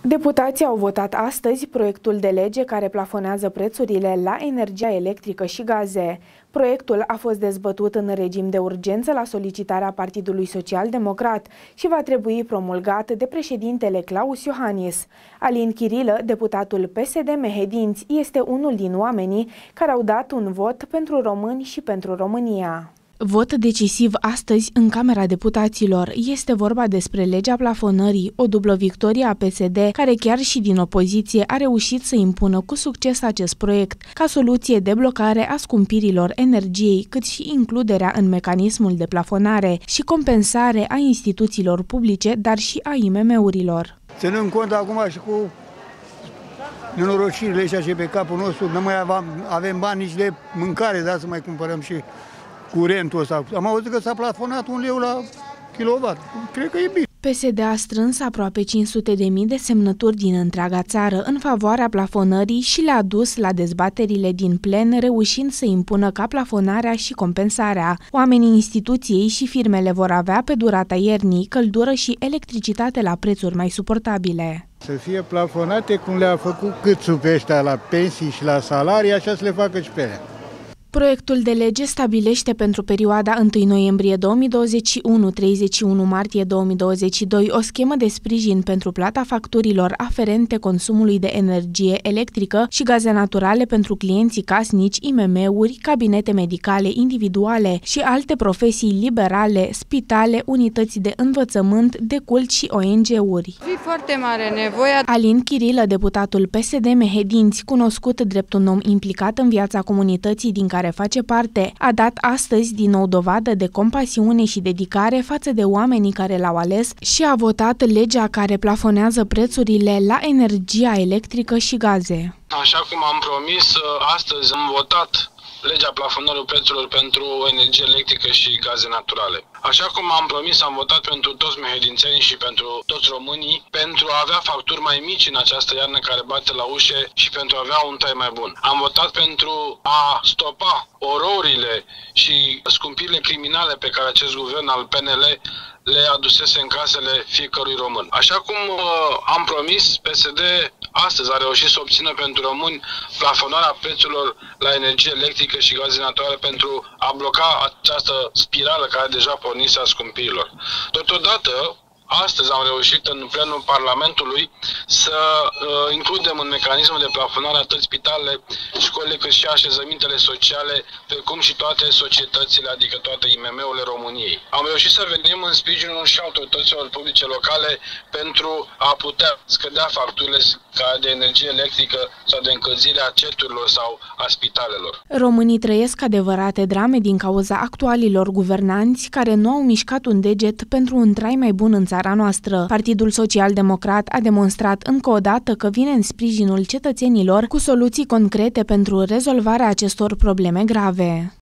Deputații au votat astăzi proiectul de lege care plafonează prețurile la energia electrică și gaze. Proiectul a fost dezbătut în regim de urgență la solicitarea Partidului Social-Democrat și va trebui promulgat de președintele Klaus Iohannis. Alin Chirilă, deputatul PSD Mehedinți, este unul din oamenii care au dat un vot pentru români și pentru România. Vot decisiv astăzi în Camera Deputaților. Este vorba despre legea plafonării, o dublă victorie a PSD, care chiar și din opoziție a reușit să impună cu succes acest proiect, ca soluție de blocare a scumpirilor energiei, cât și includerea în mecanismul de plafonare și compensare a instituțiilor publice, dar și a IMM-urilor. Ținând cont acum și cu nenorocirile astea și pe capul nostru, nu mai avem bani nici de mâncare, da, să mai cumpărăm și curentul ăsta. Am auzit că s-a plafonat 1 leu la kilowatt. Cred că e bine. PSD a strâns aproape 500.000 de semnături din întreaga țară în favoarea plafonării și le-a dus la dezbaterile din plen, reușind să impună ca plafonarea și compensarea. Oamenii instituției și firmele vor avea pe durata iernii căldură și electricitate la prețuri mai suportabile. Să fie plafonate cum le-a făcut câțul pe ăștia la pensii și la salarii, așa să le facă și pe ele. Proiectul de lege stabilește pentru perioada 1 noiembrie 2021-31 martie 2022 o schemă de sprijin pentru plata facturilor aferente consumului de energie electrică și gaze naturale pentru clienții casnici, IMM-uri, cabinete medicale individuale și alte profesii liberale, spitale, unități de învățământ, de cult și ONG-uri. E foarte mare nevoia. Alin Chirilă, deputatul PSD Mehedinți, cunoscut drept un om implicat în viața comunității din care face parte, a dat astăzi din nou dovadă de compasiune și dedicare față de oamenii care l-au ales și a votat legea care plafonează prețurile la energia electrică și gaze. Așa cum am promis, astăzi am votat legea plafonării prețurilor pentru energie electrică și gaze naturale. Așa cum am promis, am votat pentru toți mehedințenii și pentru toți românii pentru a avea facturi mai mici în această iarnă care bate la ușe și pentru a avea un trai mai bun. Am votat pentru a stopa ororile și scumpirile criminale pe care acest guvern al PNL le adusese în casele fiecărui român. Așa cum am promis, PSD astăzi a reușit să obțină pentru români plafonarea prețurilor la energie electrică și gaze naturale pentru a bloca această spirală care deja pornise a scumpirilor. Totodată, astăzi am reușit în plenul Parlamentului să includem în mecanismul de plafonare atât spitalele, școlile, cât și așezămintele sociale, precum și toate societățile, adică toate IMM-urile României. Am reușit să venim în sprijinul și autorităților publice locale pentru a putea scădea facturile de energie electrică sau de încălzire a ceturilor sau a spitalelor. Românii trăiesc adevărate drame din cauza actualilor guvernanți care nu au mișcat un deget pentru un trai mai bun în țara noastră. Partidul Social-Democrat a demonstrat încă o dată că vine în sprijinul cetățenilor cu soluții concrete pentru rezolvarea acestor probleme grave.